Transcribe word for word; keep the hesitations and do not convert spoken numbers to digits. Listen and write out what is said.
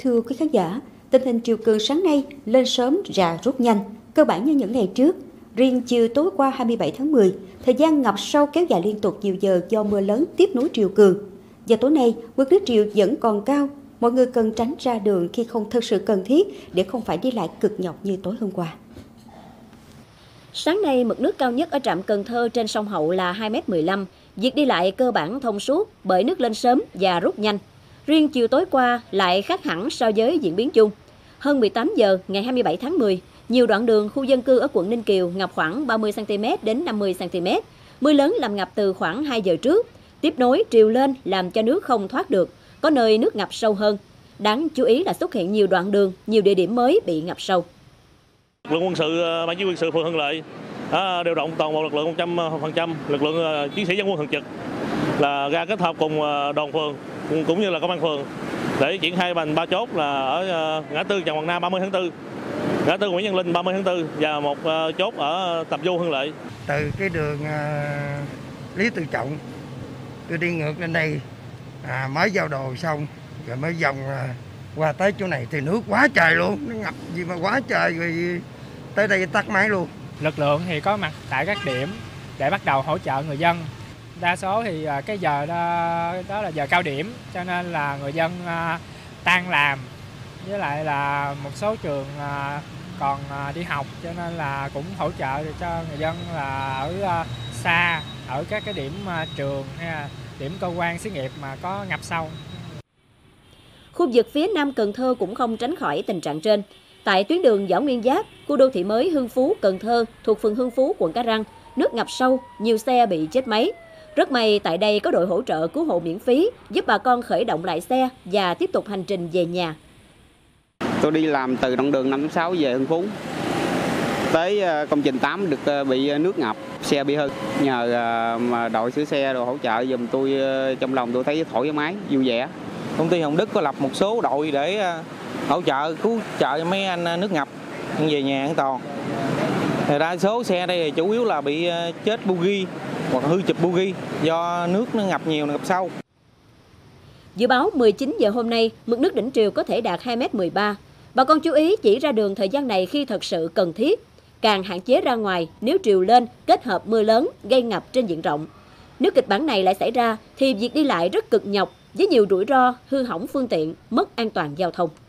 Thưa quý khán giả, tình hình triều cường sáng nay lên sớm và rút nhanh, cơ bản như những ngày trước. Riêng chiều tối qua hai mươi bảy tháng mười, thời gian ngập sâu kéo dài liên tục nhiều giờ do mưa lớn tiếp nối triều cường. Và tối nay, mực nước triều vẫn còn cao, mọi người cần tránh ra đường khi không thực sự cần thiết để không phải đi lại cực nhọc như tối hôm qua. Sáng nay, mực nước cao nhất ở trạm Cần Thơ trên sông Hậu là hai mét mười lăm. Việc đi lại cơ bản thông suốt bởi nước lên sớm và rút nhanh. Riêng chiều tối qua lại khác hẳn so với diễn biến chung. Hơn mười tám giờ ngày hai mươi bảy tháng mười, nhiều đoạn đường khu dân cư ở quận Ninh Kiều ngập khoảng ba mươi xăng ti mét đến năm mươi xăng ti mét. Mưa lớn làm ngập từ khoảng hai giờ trước. Tiếp nối triều lên làm cho nước không thoát được, có nơi nước ngập sâu hơn. Đáng chú ý là xuất hiện nhiều đoạn đường, nhiều địa điểm mới bị ngập sâu. Lực lượng quân sự, ban chỉ huy quân sự phường Hưng Lợi à, điều động toàn bộ lực lượng một trăm phần trăm, lực lượng chiến sĩ dân quân thường trực là ra kết hợp cùng đoàn phường cũng như là công an phường để triển khai bằng ba chốt là ở ngã tư Trần Hoàng Nam ba mươi tháng tư, ngã tư Nguyễn Văn Linh ba mươi tháng tư và một chốt ở Tập Du Hưng Lợi. Từ cái đường uh, Lý Tự Trọng tôi đi ngược lên đây à, mới giao đồ xong rồi mới vòng uh, qua tới chỗ này thì nước quá trời luôn, nó ngập gì mà quá trời, rồi tới đây tắt máy luôn. Lực lượng thì có mặt tại các điểm để bắt đầu hỗ trợ người dân. Đa số thì cái giờ đó, đó là giờ cao điểm, cho nên là người dân tan làm, với lại là một số trường còn đi học, cho nên là cũng hỗ trợ cho người dân là ở xa, ở các cái điểm trường hay là điểm cơ quan xí nghiệp mà có ngập sâu. Khu vực phía nam Cần Thơ cũng không tránh khỏi tình trạng trên. Tại tuyến đường Võ Nguyên Giáp, khu đô thị mới Hưng Phú, Cần Thơ thuộc phường Hưng Phú, quận Cái Răng, nước ngập sâu, nhiều xe bị chết máy. Rất may tại đây có đội hỗ trợ cứu hộ miễn phí, giúp bà con khởi động lại xe và tiếp tục hành trình về nhà. Tôi đi làm từ đoạn đường năm sáu về Hưng Phú, tới công trình tám được bị nước ngập, xe bị hư. Nhờ mà đội sửa xe rồi hỗ trợ giùm tôi, trong lòng tôi thấy thoải mái, vui vẻ. Công ty Hồng Đức có lập một số đội để hỗ trợ cứu trợ cho mấy anh nước ngập về nhà an toàn. Thì đa số xe đây thì chủ yếu là bị chết bugi hoặc hư chụp bugi do nước nó ngập nhiều, ngập sâu. Dự báo mười chín giờ hôm nay, mực nước đỉnh triều có thể đạt hai mét mười ba. Bà con chú ý chỉ ra đường thời gian này khi thật sự cần thiết. Càng hạn chế ra ngoài nếu triều lên kết hợp mưa lớn gây ngập trên diện rộng. Nếu kịch bản này lại xảy ra thì việc đi lại rất cực nhọc với nhiều rủi ro, hư hỏng phương tiện, mất an toàn giao thông.